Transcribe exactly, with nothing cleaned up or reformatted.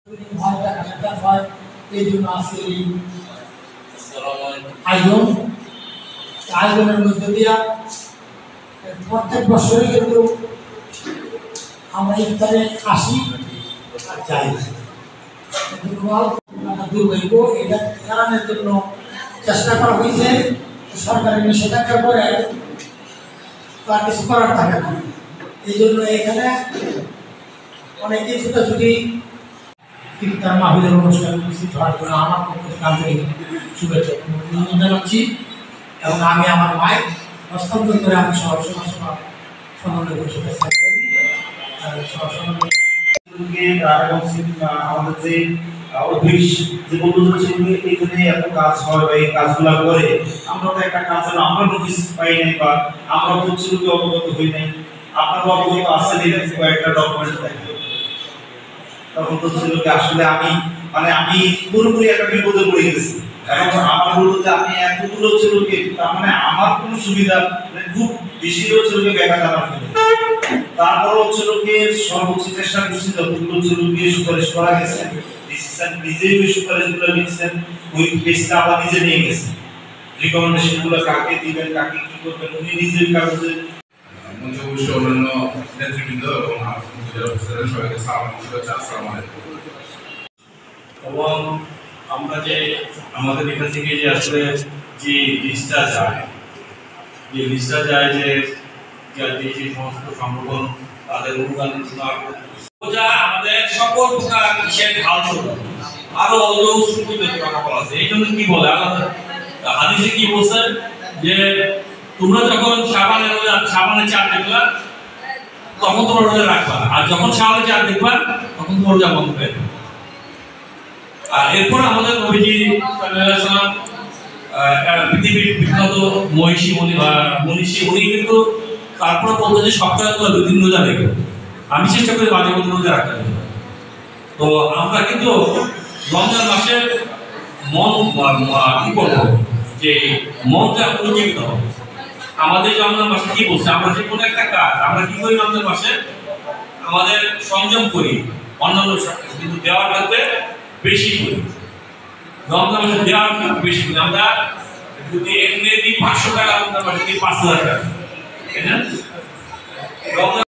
এই জন্য আজকে এই আয়োজন আয়োজনের মধ্যে দিয়া প্রত্যেক বছরই কিন্তু আমরা ইফতারে আসি আর যাই, দুর্ভাগ্য এটা এড়ানোর জন্য চেষ্টা করা হয়েছে। সরকারের নিষেধাজ্ঞার পরে তার কিছু করার থাকে না, এই জন্য এখানে অনেকে ছুটাছুটি ইফতার মাহফিলের অনুষ্ঠান উপস্থিত হওয়ার জন্য আমার পক্ষ থেকে আন্তরিক শুভেচ্ছা জানাচ্ছি এবং আমি আমার মায়ের হস্তান্তর করে আমি সহ সভা সমন্বয় পরিষদের চেষ্টা করি। আমাদের যে অফিস যে বন্ধুদের সঙ্গে এখানে এত কাজ হয় বা এই কাজগুলো করে আমরা তো একটা কাজ হলো আমরা নোটিস পাই নাই বা আমরা হচ্ছে অবগত হই নাই, আপনার অবগত আসেন কয়েকটা ডকুমেন্ট থাকে তখন তো ছিল আসলে আমি মানে আমি পুরোপুরি একটা বিপদে পড়ে গেছি এবং আমার বলবো যে আমি এতগুলো ছিল কি তার মানে আমার কোনো সুবিধা খুব বেশি ছিল কি বেকার আমার তারপর হচ্ছে লোকে সর্বোচ্চ চেষ্টা করছি যতগুলো হচ্ছে লোকে সুপারিশ করা গেছে ডিসিশন নিজেই ওই সুপারিশগুলো নিচ্ছেন, ওই পেজটা আবার নিজে নিয়ে গেছে রিকমেন্ডেশনগুলো কাকে দিবেন কাকে কি করবেন উনি নিজেই কাগজে মঞ্চে অবশ্যই অন্যান্য নেতৃবৃন্দ এবং সবাইকে সালাম শুভেচ্ছা আসসালামু আলাইকুম। এবং আমরা যে আমাদের এখান থেকে যে আসলে যে লিস্টটা যায় যে লিস্টটা যায় যে যে সমস্ত সংগঠন তাদের অনুদান আমাদের সকল প্রকার কিসের ঢাল ছিল আরো কথা বলা আছে। এই জন্য কি বলে আল্লাহ হাদিসে কি বলছেন যে তোমরা যখন সাবানের সাবানের চার দেখবা তখন তোমরা রোজা রাখবা, আর যখন সাবানের চার দেখবা তখন তোমরা রোজা বন্ধ করে দেবে। আর এরপর আমাদের নবীজি সাল্লাল্লাহু পৃথিবীর বিখ্যাত মহিষী মনীষী উনি কিন্তু তারপরে বলতো যে সপ্তাহে তোমরা দুদিন রোজা রেখো, আমি চেষ্টা করি মাঝে মধ্যে রোজা রাখার জন্য। তো আমরা কিন্তু রমজান মাসে মন কি করবো যে মনটা উজ্জীবিত হবে। আমাদের রমজান মাসে কি বলছে আমরা যে কোনো একটা কাজ আমরা কি করি রমজান মাসে আমাদের সংযম করি, অন্যান্য কিন্তু দেওয়ার ক্ষেত্রে বেশি করি। রমজান মাসে দেওয়ার ক্ষেত্রে বেশি করি। আমরা যদি এমনি দিই পাঁচশো টাকা রমজান মাসে দিই পাঁচ হাজার টাকা, তাই না?